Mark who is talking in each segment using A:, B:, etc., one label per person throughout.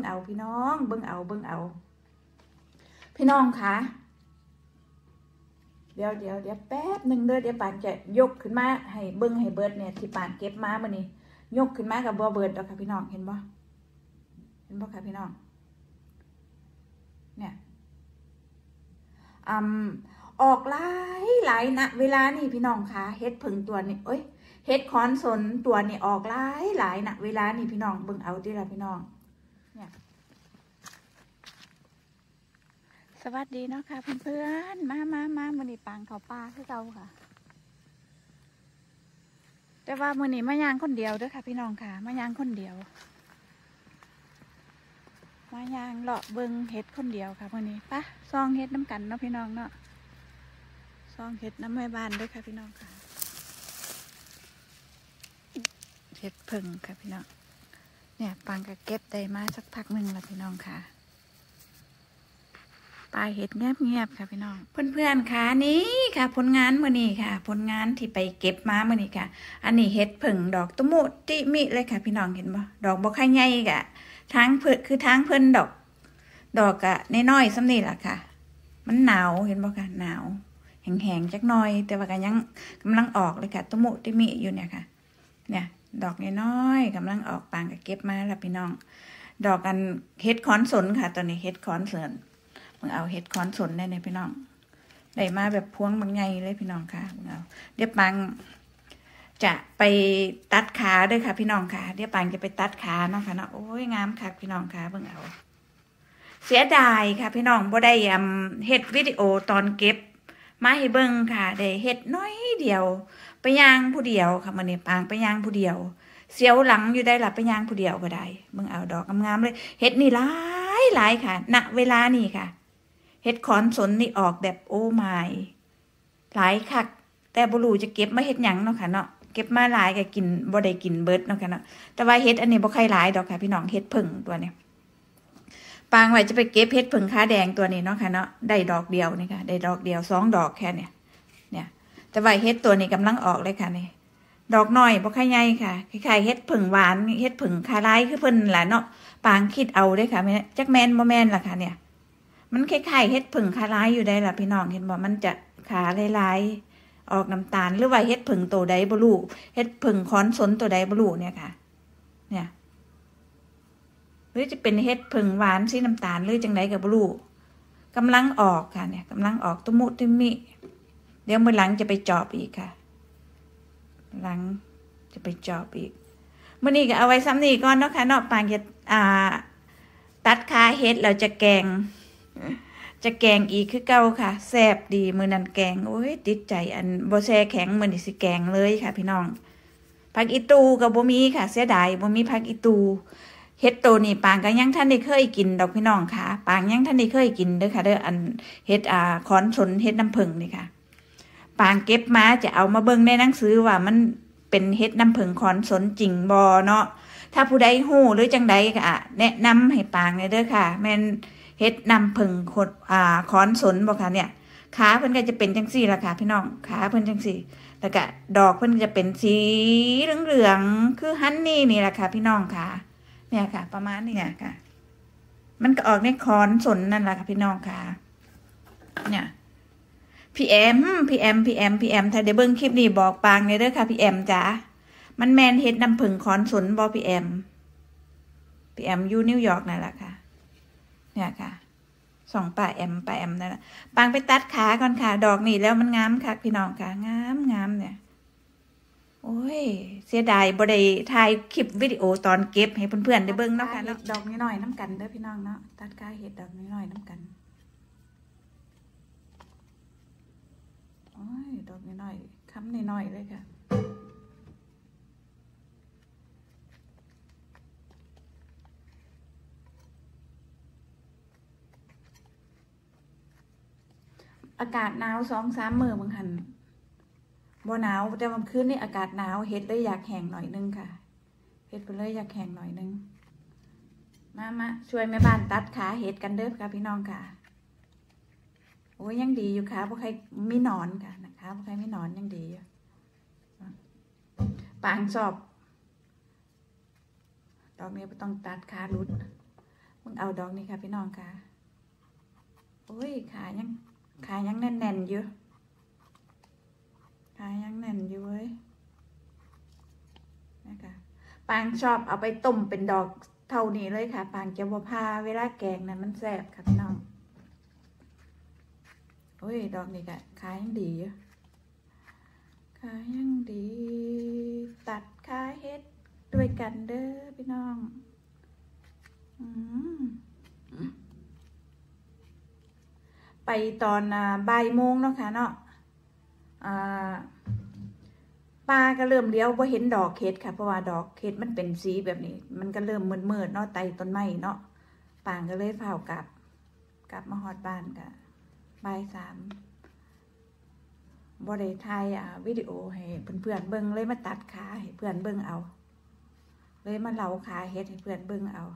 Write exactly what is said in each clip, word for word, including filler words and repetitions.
A: เอาพี่น้องเบิ่งเอาเบิ่งเอาพี่น้องคะเดี๋ยวเดี๋ยวเดี๋ยวแป๊บหนึ่งเด้อเดี๋ยวปานจะยกขึ้นมาให้เบิ่งให้เบิดเนี่ยที่ปานเก็บมาเมื่อนี้ยกขึ้นมากับบ่เบิดแล้วค่ะพี่น้องเห็นบ่เห็นบ่ค่ะพี่น้องเนี่ยอืมออกหลายหลายนะเวลานี่พี่น้องคะเฮ็ดผึ่งตัวนี้เอ้ยเฮ็ดคอนสนตัวนี้ออกหลายหลายนะเวลานี่พี่น้องเบิ่งเอาดิล่ะพี่น้องเนี่ยสวัสดีเนาะค่ะเพื่อนๆมามามามื้อนี้ปังเขาปลาคือเก่าค่ะแต่ว่ามื้อนี้มาย่างคนเดียวเด้อค่ะพี่น้องค่ะมาย่างคนเดียวมาย่างเลาะเบิ่งเฮ็ดคนเดียวค่ะมื้อนี้ปะซองเฮ็ดน้ำกันเนาะพี่น้องเนาะซองเฮ็ดน้ำแม่บ้านด้วยค่ะพี่น้องค่ะเฮ็ดผึ่งค่ะพี่น้องเนี่ยปังก็เก็บได้มาสักพักหนึ่งแล้วพี่น้องค่ะปลายเห็ดเงียบเงียบค่ะพี่น้องเพื่อนๆค่ะนี่ค่ะผลงานมื้อนี้ค่ะผลงานที่ไปเก็บมามื้อนี้ค่ะอันนี้เห็ดผึ่งดอกตะมุติมิเลยค่ะพี่น้องเห็นบ่ดอกบ่ค่อยใหญ่กะทางเพิ่นคือทางเพิ่นดอกดอกกะน้อยๆซ้ำนี่ล่ะค่ะมันหนาวเห็นบ่ค่ะหนาวแห้งๆจักหน่อยแต่ว่าก็ยังกำลังออกเลยค่ะตะมุติมิอยู่เนี่ยค่ะเนี่ยดอกน้อยๆกำลังออกปางก็เก็บมาแล้วพี่น้องดอกกันเห็ดขอนสนค่ะตอนนี้เห็ดขอนสนเอาเห็ดคอนสนได้เลยพี่น้องได้มาแบบพวงบางใหญ่เลยพี่น้องค่ะเอาเดี๋ยวปังจะไปตัดขาด้วยค่ะพี่น้องค่ะเดี๋ยวปังจะไปตัดขาเนาะค่ะเนาะโอ้ยงามค่ะพี่น้องค่ะเบิ่งเอาเสียดายค่ะพี่น้องบ่ได้ยำเห็ดวิดีโอตอนเก็บมาให้เบิ่งค่ะได้เห็ดน้อยเดียวไปย่างผู้เดียวค่ะมื้อนี้ปังไปย่างผู้เดียวเสียวหลังอยู่ได้ล่ะไปย่างผู้เดียวก็ได้เบิ่งเอาดอกงามๆเลยเห็ดนี่หลายหลายค่ะณเวลานี่ค่ะเห็ดขอนสนนี่ออกแบบโอ้ไม่หลายคักแต่บ่รู้จะเก็บมาเฮ็ดหยังเนาะค่ะเนาะเก็บมาหลายก็กินบ่ได้กินเบิดเนาะค่ะเนาะแต่ว่าเห็ดอันนี้บ่ค่อยหลายดอกค่ะพี่น้องเห็ดผึ่งตัวนี้ปางไว้จะไปเก็บเห็ดผึ่งขาแดงตัวนี้เนาะค่ะเนาะได้ดอกเดียวนี่ค่ะได้ดอกเดียวสองดอกแค่เนี่ยเนี่ยแต่ว่าเห็ดตัวนี้กำลังออกเลยค่ะนี่ดอกน้อยบ่ค่อยใหญ่ค่ะคล้ายๆเห็ดผึ่งหวานเห็ดผึ่งขาลายคือเพิ่นล่ะเนาะปางคิดเอาเด้ค่ะจักแม่นบ่แม่นล่ะค่ะเนี่ยมันคล้ายๆเห็ดผึ่งขาลายอยู่ได้ล่ะพี่น้องเห็นบ่มันจะขาลายๆออกน้ำตาลหรือว่าเห็ดผึ่งตัวใดบ่รู้เห็ดผึ่งค้อนสนตัวใดบ่รู้เนี่ยค่ะเนี่ยหรือจะเป็นเห็ดผึ่งหวานสีน้ำตาลหรือจังไดก็บ่รู้กำลังออกค่ะเนี่ยกำลังออกตุมุตุมิเดี๋ยวมื้อหลังจะไปจอบอีกค่ะหลังจะไปจอบอีกมื้อนี้ก็เอาไว้ซ้ำนี่ก่อนเนาะค่ะเนาะปางจะอ่าตัดขาเห็ดแล้วจะแกงจะแกงอีกคือเก่าค่ะแซ่บดีมื้อนั้นแกงโอ้ยติดใจอันบ่แช่แข็งมื้อนี้สิแกงเลยค่ะพี่น้องผักอีตูก็บ่มีค่ะเสียดายบ่มีผักอีตูเห็ดโตนี่ปางก็ยังท่านได้เคยกินดอกพี่น้องค่ะปางยังท่านได้เคยกินเด้อค่ะเด้ออันเห็ดอ่าขอนสนเห็ดน้ำผึ้งนี่ค่ะปางเก็บมาจะเอามาเบิ่งในหนังสือว่ามันเป็นเห็ดน้ำผึ้งขอนสนจริงบ่เนาะถ้าผู้ใดฮู้หรือจังใดก็แนะนำให้ปางเด้อค่ะแม่นเฮ็ดน้ำผึ้งขดอ่าขอนสนบ่ค่ะเนี่ยขาเพิ่นก็จะเป็นจังซี่ล่ะค่ะพี่น้องขาเพิ่นจังซี่แล้วก็ดอกเพิ่นจะเป็นสีเหลืองๆคือฮันนี่นี่แหละค่ะพี่น้องค่ะเนี่ยค่ะประมาณนี้ค่ะมันก็ออกในขอนสนนั่นแหละค่ะพี่น้องค่ะเนี่ยพี่แอมพี่แอมพี่แอมพี่แอมถ้าได้เบิ่งคลิปนี้บอกปางเด้อค่ะพี่แอมจ๋ามันแม่นเฮ็ดน้ำผึ้งขอนสนบ่พี่แอมพี่แอมอยู่นิวยอร์กนั่นแหละค่ะเนี่ยค่ะสองป่าแอมป่าแอมนั่นแหละปางไปตัดขาก่อนค่ะดอกนี่แล้วมันงามค่ะพี่น้องค่ะงามงามเนี่ยโอ้ยเสียดายบ่ได้ถ่ายคลิปวิดีโอตอนเก็บให้เพื่อนๆได้เบิ่งเนาะค่ะดอกน้อยๆน้ำกันเด้อพี่น้องเนาะตัดขาเห็ดดอกน้อยๆน้ำกันโอ้ยดอกน้อยๆค้ำน้อยๆเลยค่ะอากาศหนาวสองสามมื้อมึงหันบ่หนาวแต่วันคืนนี่อากาศหนาวเฮ็ดเลยอยากแห้งหน่อยนึงค่ะเฮ็ดไปเลยอยากแห้งหน่อยนึงมามาช่วยแม่บ้านตัดขาเฮ็ดกันเด้อค่ะพี่น้องค่ะโอ้ยยังดีอยู่ค่ะบ่ใครมีหนอนค่ะนะคะบ่ใครมีหนอนยังดีอยู่ปางชอบดอกนี้บ่ต้องตัดขาหลุดเอาดอกนี้ค่ะพี่น้องค่ะโอ้ยขายังขายังแน่นๆอยู่ขายังแน่นอยู่เว้ยนะคะปางชอบเอาไปต้มเป็นดอกเท่านี้เลยค่ะปางจะบ่พาเวลาแกงนั้นมันแซ่บค่ะพี่น้องโอ้ยดอกนี้ก็ขายังดีอยู่ขายังดีตัดขาเฮ็ดด้วยกันเด้อพี่น้องอืมไปตอนบ่ายโมงเนาะค่ะเนาะปลาก็เริ่มเลี้ยวพอเห็นดอกเห็ดค่ะเพราะว่าดอกเห็ดมันเป็นสีแบบนี้มันก็เริ่มมืดๆเนาะไต่ต้นไม้เนาะปางก็เลยเฝ้ากลับกลับมาฮอดบ้านกันบ่ายสามบริไทยอ่ะวิดีโอให้เพื่อนๆเบิ้งเลยมาตัดขาให้เพื่อนเบิ้งเอาเลยมาเล่าขาเห็ดให้เพื่อนเบิ้งเอา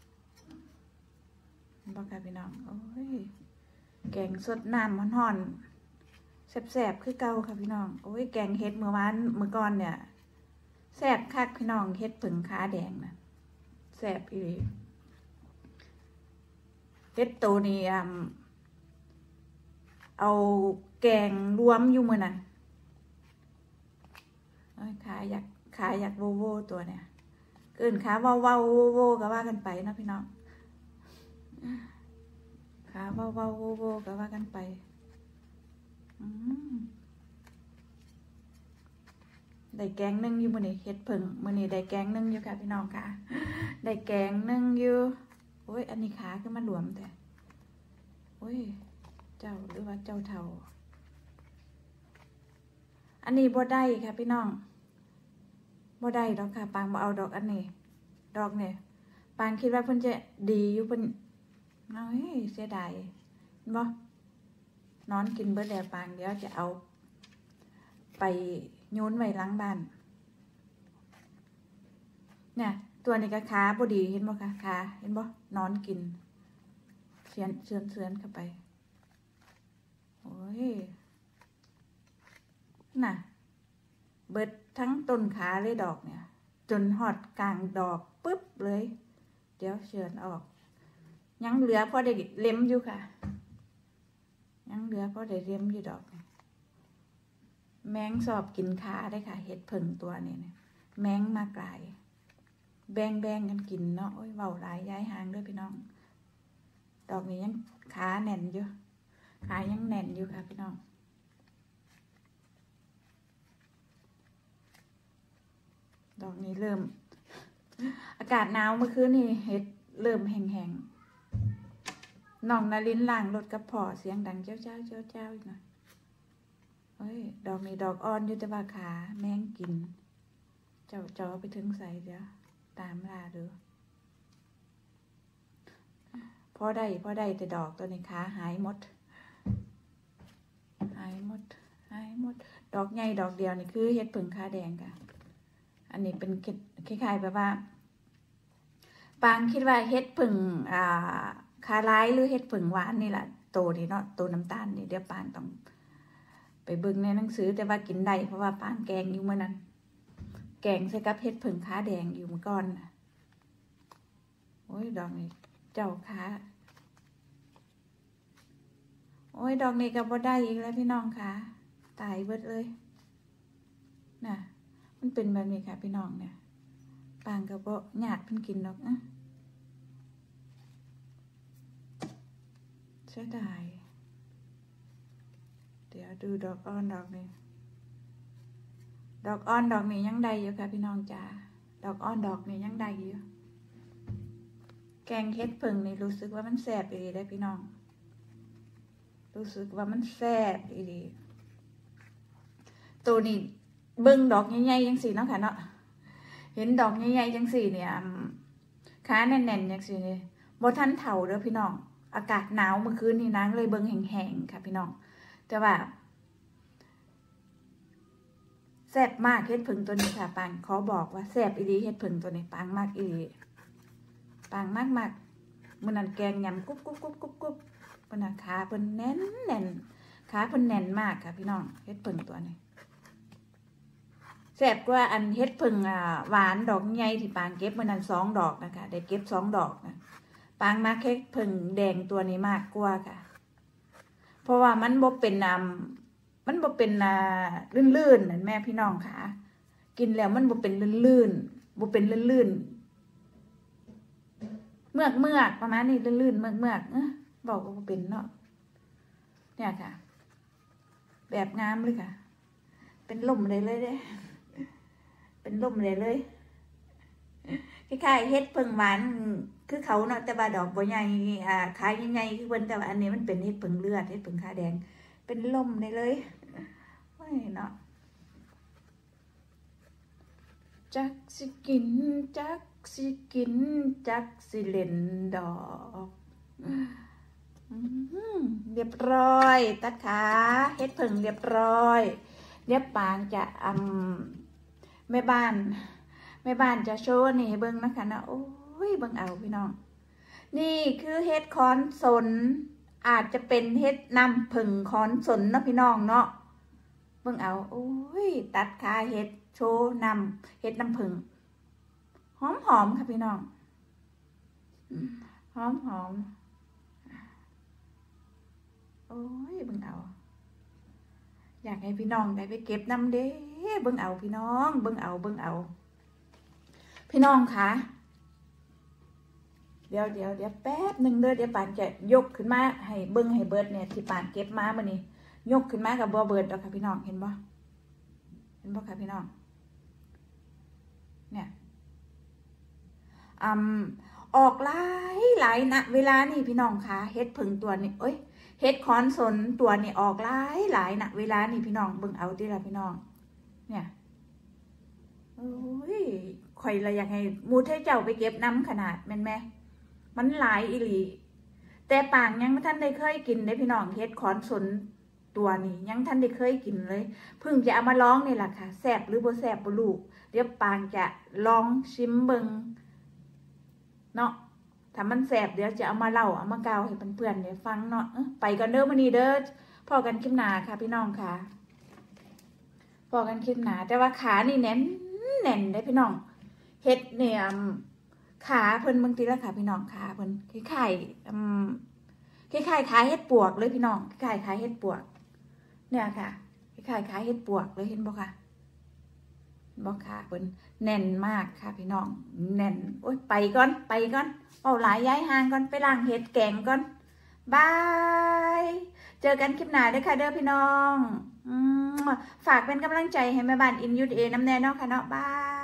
A: บอกค่ะพี่น้องโอ้ยแกงสดน้ำห่อนๆแซ่บๆคือเก่าค่ะพี่น้องโอ้ยแกงเห็ดเมื่อวานเมื่อก่อนเนี่ยแซ่บคักพี่น้องเห็ดผึ่งขาแดงนะแซ่บอีหลีเห็ดโตนี่อ่ะเอาแกงรวมอยู่มือน่ะขาอยากขาอยากโวโวตัวเนี่ยเกินขาว้าวว้าวโวโวก็ว่ากันไปนะพี่น้องขาว้าวว้าวโวโวก็ว่ากันไปได้แกงนึ่งอยู่มือนี่เฮ็ดผึ่งมือนี่ได้แกงนึ่งอยู่ค่ะพี่น้องค่ะได้แกงนึ่งอยู่โอ้ยอันนี้ขาขึ้นมาหลวมแต่โอ้ยเจ้าหรือว่าเจ้าเท่าอันนี้บ่ได้ค่ะพี่น้องบ่ได้ดอกค่ะปางบ่เอาดอกอันนี้ดอกเนี่ยปางคิดว่าเพิ่นจะดีอยู่เพิ่นน้อยเสียดายบ่นอนกินเบิดแล้วปางเดี๋ยวจะเอาไปโยนไว้หลังบ้านเนี่ยตัวนี้ก็ขาบ่ดีเห็นบ่คะขาเห็นบ่นอนกินเสียนเสือนเสือนเข้าไปโอ้ยน่ะเบิดทั้งต้นขาเลยดอกเนี่ยจนหอดกลางดอกปึ๊บเลยเดี๋ยวเชือนออกยังเหลือพอได้เล็มอยู่ค่ะยังเหลือพอได้เล็มอยู่ดอกแมงสอบกินขาได้ค่ะเห็ดผึ่งตัวนี้เนี่ยแมงมากลายแบ่งแบ่งกันกินเนาะโอ้ยเบาหลายย้ายหางด้วยพี่น้องดอกนี้ยังขาแน่นอยู่ขายังแน่นอยู่ค่ะพี่น้องดอกนี้เริ่มอากาศหนาวเมื่อคืนนี่เห็ดเริ่มแห้งๆน้องนารินล่างรถกระเพาะเสียงดังเจ้าเจ้าเจ้าเจ้าอีกหน่อยเฮ้ยดอกนี้ดอกอ่อนอยู่แต่ว่าขาแมงกินเจ้าจอไปถึงใส่เดี๋ยวตามลาดูพอได้พอได้แต่ดอกตัวนี้ขาหายหมดหายหมดหายหมดดอกใหญ่ดอกเดียวนี่คือเห็ดผึ่งขาแดงค่ะอันนี้เป็นคล้ายๆแบบว่าปางคิดว่าเห็ดผึ่งอ่าขาลายหรือเห็ดผึ่งหวานนี่แหละโตนี่เนาะโตน้ำตาลนี่เดี๋ยวปางต้องไปเบิ่งในหนังสือแต่ว่ากินได้เพราะว่าปางแกงอยู่เมื่อนั้นแกงใส่กับเห็ดผึ่งขาแดงอยู่เมื่อก่อนโอ้ยดอกนี้เจ้าขาโอ้ยดอกนี้ก็บ่ได้อีกแล้วพี่น้องค่ะตายเบิดเลยน่ะมันเป็นแบบนี้ค่ะพี่น้องเนี่ยปางก็บ่หยาดเพิ่นกินดอกอ่ะเสียดายเดี๋ยวดูดอกอ่อนดอกนี้ดอกอ่อนดอกนี้ยังได้อยู่ค่ะพี่น้องจ้าดอกอ่อนดอกนี้ยังได้อยู่แกงเห็ดผึ่งนี่รู้สึกว่ามันแซ่บอีหลีได้พี่น้องรู้สึกว่ามันแซ่บอีหลีตัวนี้เบิ่งดอกใหญ่ๆจังสี่เนาะค่ะเนาะเห็นดอกใหญ่ๆจังสี่เนี่ยขาแน่นๆจังสี่นี่บ่ทันเฒ่าเด้อพี่น้องอากาศหนาวเมื่อคืนนี่นางเลยเบิ่งแห้งๆค่ะพี่น้องแต่ว่าแซ่บมากเห็ดผึ่งตัวนี้ค่ะปางขอบอกว่าแซ่บอีหลีเห็ดผึ่งตัวนี้ปางมากอีหลีปางมากมากมื้อนั้นแกงยำกุ๊บกุ๊บกุ๊บกุ๊บกุ๊บเพิ่นขาเพิ่นแน่นแน่นขาเพิ่นแน่นมากค่ะพี่น้องเห็ดผึ่งตัวนี้แซ่บกว่าอันเห็ดผึ่งอ่าหวานดอกใหญ่ที่ปางเก็บมื้อนั้นสองดอกนะคะได้เก็บสองดอกนะปางมักเฮ็ดผึ่งแดงตัวนี้มากกว่าค่ะเพราะว่ามันบ่เป็นน้ำมันบ่เป็นอ่าลื่นๆนั่นแม่พี่น้องค่ะกินแล้วมันบ่เป็นลื่นๆบ่เป็นลื่นๆเมือกเมือกประมาณนี้ลื่นๆเมือกเมือกเออบอกว่าบ่เป็นเนาะเนี่ยค่ะแบบงามเลยค่ะเป็นล่มเลยเลยเด้เป็นล่มเลยเลยคล้ายๆเฮ็ดผึ่งหวานคือเขาเนาะแต่ว่าดอกบ่ใหญ่อ่าขายใหญ่ๆคือเพิ่นแต่ว่าอันนี้มันเป็นเฮ็ดผึ่งเลือดเฮ็ดผึ่งขาแดงเป็นล่มได้เลยโอ้ยเนาะจักสิกินจักสิกินจักสิเล่นดอกเรียบร้อยตัดขาเฮ็ดผึ่งเรียบร้อยเดี๋ยวปางจะอำแม่บ้านแม่บ้านจะโชว์นี่ให้เบิ่งนะคะนะโอ้ยเบิ่งเอาพี่น้องนี่คือเฮ็ดคอนสนอาจจะเป็นเฮ็ดน้ำผึ่งคอนสนเนาะพี่น้องเนาะเบิ่งเอาโอ้ยตัดขาเฮ็ดโชว์น้ำเฮ็ดน้ำผึ่งหอมหอมค่ะพี่น้องหอมหอมโอ้ยเบิ่งเอาอยากให้พี่น้องได้ไปเก็บน้ำเด้เบิ่งเอาพี่น้องเบิ่งเอาเบิ่งเอาพี่น้องคะเดี๋ยวเดี๋ยวเดี๋ยวแป๊บหนึ่งเด้อเดี๋ยวปานจะยกขึ้นมาให้เบิ่งให้เบิดเนี่ยที่ปานเก็บมามื้อนี้ยกขึ้นมากับบ่เบิดดอกค่ะพี่น้องเห็นบ่เห็นบ่ค่ะพี่น้องเนี่ยอืมออกหลายหลายนะเวลานี่พี่น้องคะเฮ็ดผึ่งตัวนี้เอ้ยเฮ็ดคอนสนตัวนี้ออกหลายหลายนะเวลานี่พี่น้องเบิ่งเอาติล่ะพี่น้องเนี่ยโอ้ยข่อยละอยากให้หมู่เทเจ้าไปเก็บน้ำขนาดแม่นแม่มันหลายอีหลีแต่ปางยังท่านได้เคยกินได้พี่น้องเฮ็ดคอนสนตัวนี้ยังท่านได้เคยกินเลยเพิ่งจะเอามาลองนี่แหละค่ะแซ่บหรือบ่แซ่บบ่รู้เดี๋ยวปางจะลองชิมเบิ่งเนาะถ้ามันแซ่บเดี๋ยวจะเอามาเล่าเอามากล่าวให้เพื่อนๆได้ฟังเนาะไปกันเด้อมื้อนี้เด้อพอกันคลิปหน้าค่ะพี่น้องค่ะพอกันคลิปหน้าแต่ว่าขานี่แน่นแน่นได้พี่น้องเฮ็ดเนี่ยขาเพิ่นบางทีแล้วค่ะพี่น้องขาเพิ่นคล้ายๆอืมคล้ายๆขาเฮ็ดปวกเลยพี่น้องคล้ายๆขาเฮ็ดปวกเนี่ยค่ะคล้ายๆขาเฮ็ดปวกเลยเห็นบ่ค่ะบ่ค่ะเพิ่นแน่นมากค่ะพี่น้องแน่นโอ๊ยไปก่อนไปก่อนเป่าหลายย้ายห่างก่อนไปล้างเฮ็ดแกงก่อนบายเจอกันคลิปหน้าเด้อค่ะเด้อพี่น้องฝากเป็นกำลังใจให้แม่บ้านอินยูเอน้ำแน่เนาะค่ะเนาะบาย